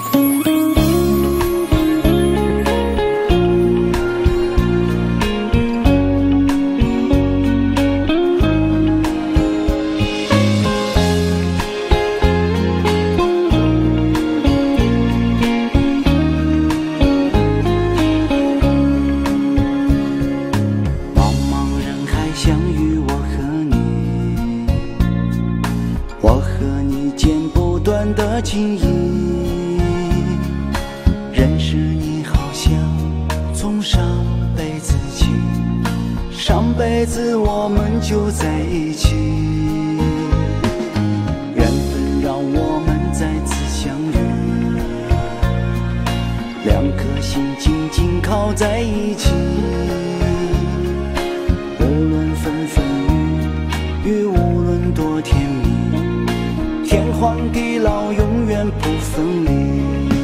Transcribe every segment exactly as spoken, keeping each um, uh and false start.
的情谊，认识你好像从上辈子起，上辈子我们就在一起，缘分让我们再次相遇，两颗心紧紧靠在一起，无论分分雨雨，无论多甜蜜，天荒地老永远不分离，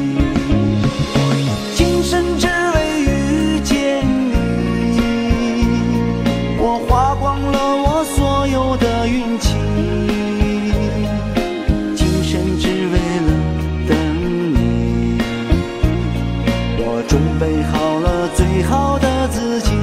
今生只为遇见你，我花光了我所有的运气，今生只为了等你，我准备好了最好的自己，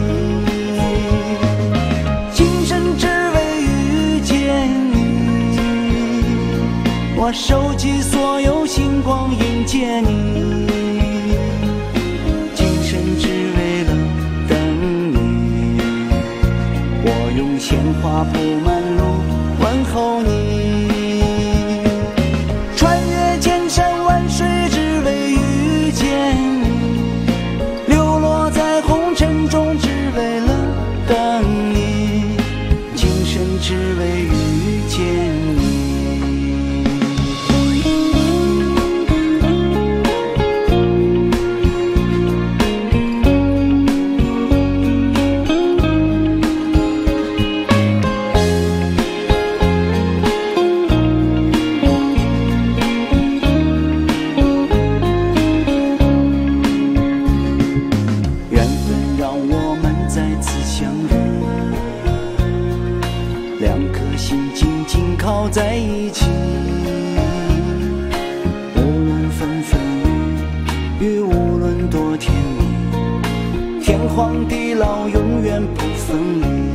今生只为遇见你，我收集所有星光迎接你，今生只为了等你，我用鲜花铺满路问候你，穿越千山万水只为遇见你，流落在红尘中只为了等你，今生只为遇见你。两颗心紧紧靠在一起，无论分分雨雨，无论多甜蜜，天荒地老永远不分离，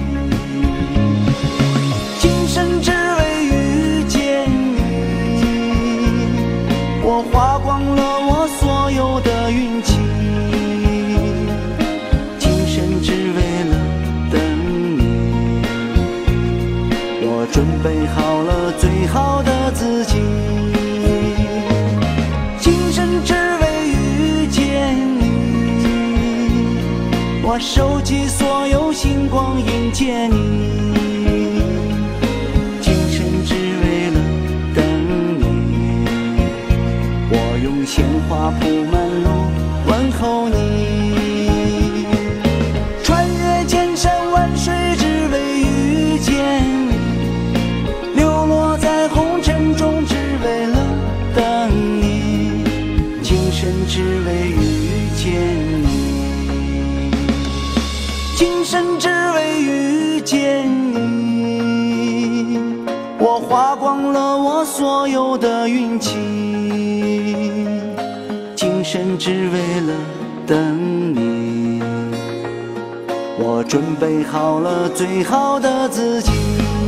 今生只为遇见你，我花光了我所有的运气，今生只为了准备好了最好的自己，今生只为遇见你，我收集所有星光迎接你，今生只为了等你，我用鲜花铺满路问候你，穿越千山万水只为遇见你，流落在红尘中只为了等你，今生只为遇见你，今生只为遇见你，我花光了我所有的运气，今生只为了等你，我准备好了最好的自己，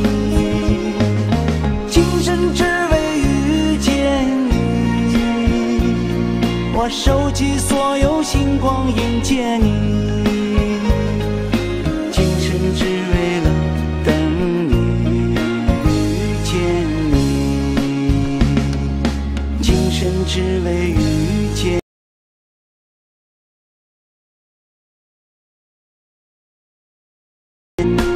今生只为遇见你，我收集所有星光迎接你，今生只为了等你遇见你，今生只为遇见你。 你。